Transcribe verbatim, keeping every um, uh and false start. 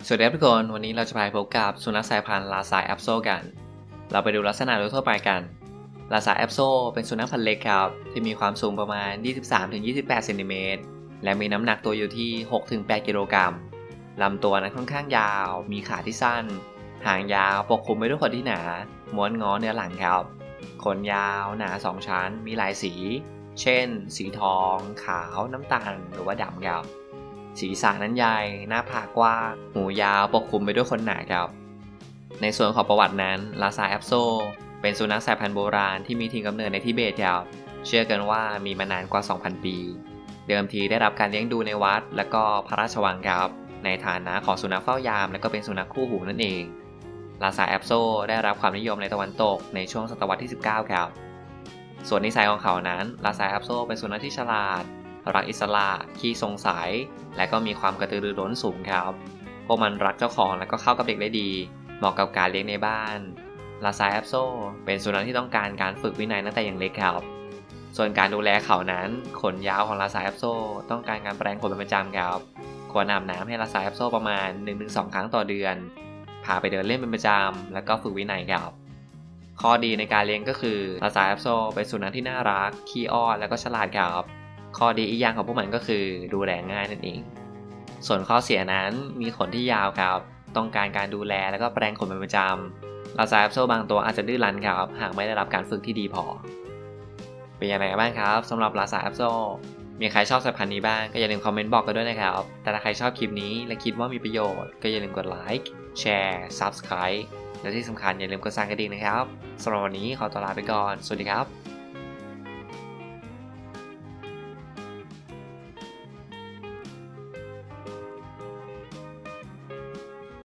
สวัสดีครับทุกคนวันนี้เราจะไปพบกับสุนัขสายพันธุ์ลาซาแอปโซกันเราไปดูลักษณะโดยทั่วไปกันลาซาแอปโซเป็นสุนัขพันธุ์เล็กครับที่มีความสูงประมาณ ยี่สิบสามถึงยี่สิบแปด เซนติเมตรและมีน้ำหนักตัวอยู่ที่ หกถึงแปด กิโลกรัมลำตัวนั้นค่อนข้างยาวมีขาที่สั้นหางยาวปกคลุมไปด้วยขนที่หนาม้วนงอเนื้อหลังครับขนยาวหนาสองชั้นมีหลายสีเช่นสีทองขาวน้ำตาลหรือว่าดำครับศีรษะนั้นใหญ่หน้าผากกว้างหูยาวปกคลุมไปด้วยขนหนาครับในส่วนของประวัตินั้นลาซาแอปโซเป็นสุนัขสายพันธุ์โบราณที่มีถิ่นกำเนิดในทิเบตครับเชื่อกันว่ามีมานานกว่า สองพัน ปีเดิมทีได้รับการเลี้ยงดูในวัดและก็พระราชวังครับในฐานะของสุนัขเฝ้ายามและก็เป็นสุนัขคู่หูนั่นเองลาซาแอปโซได้รับความนิยมในตะวันตกในช่วงศตวรรษที่สิบเก้าครับส่วนนิสัยของเขานั้นลาซาแอปโซเป็นสุนัขที่ฉลาดรักอิสระขี้สงสัยและก็มีความกระตือรือร้นสูงครับพวกมันรักเจ้าของและก็เข้ากับเด็กได้ดีเหมาะกับการเลี้ยงในบ้านลาซาแอปโซเป็นสุนัขที่ต้องการการฝึกวินัยตั้งแต่ยังเล็กครับส่วนการดูแลเขานั้นขนยาวของลาซาแอปโซต้องการการแปรงขนเป็นประจำครับควรอาบน้ำให้ลาซาแอปโซประมาณ หนึ่งถึงสอง ครั้งต่อเดือนพาไปเดินเล่นเป็นประจำแล้วก็ฝึกวินัยครับข้อดีในการเลี้ยงก็คือลาซาแอปโซเป็นสุนัขที่น่ารักขี้อ้อนและก็ฉลาดครับข้อดีอีกอย่างของพวกมันก็คือดูแลง่ายนั่นเองส่วนข้อเสียนั้นมีขนที่ยาวครับต้องการการดูแลแล้วก็แปรงขนเป็นประจำลาซาแอปโซบางตัวอาจจะดื้อรั้นครับหากไม่ได้รับการฝึกที่ดีพอเป็นยังไงกันบ้างครับสำหรับลาซาแอปโซมีใครชอบสายพันธุ์นี้บ้างก็อย่าลืมคอมเมนต์บอกกันด้วยนะครับแต่ถ้าใครชอบคลิปนี้และคิดว่ามีประโยชน์ก็อย่าลืมกดไลค์แชร์ ซับสไครบ์ และที่สำคัญอย่าลืมกดสั่นกระดิ่งนะครับสำหรับวันนี้ขอตัวลาไปก่อนสวัสดีครับ